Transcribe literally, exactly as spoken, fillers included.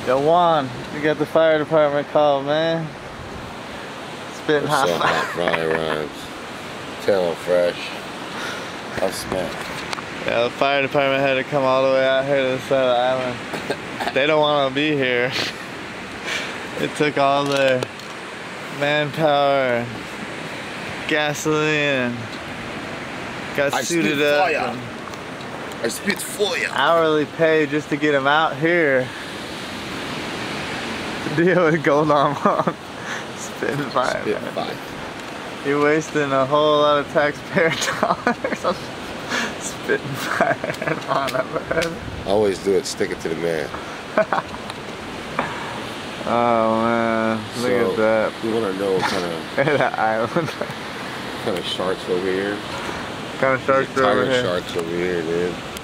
Yo, Juan, you got the fire department call, man. Spitting hot What's up, fire. hot fry rhymes. Tell 'em fresh. I'm smacked. Yeah, the fire department had to come all the way out here to the side of the island. They don't want to be here. It took all their manpower, gasoline, got I suited spit up. fire. I spit fire. Hourly pay just to get them out here to deal with Gold Arm on spitting fire. Spit man. fire. You're wasting a whole lot of taxpayer dollars on spitting fire on it. Always do it, stick it to the man. Oh man, look So, at that. You want to know what kind of That island. kind of sharks over here? Kind of sharks are over Tiger here. sharks over here, dude.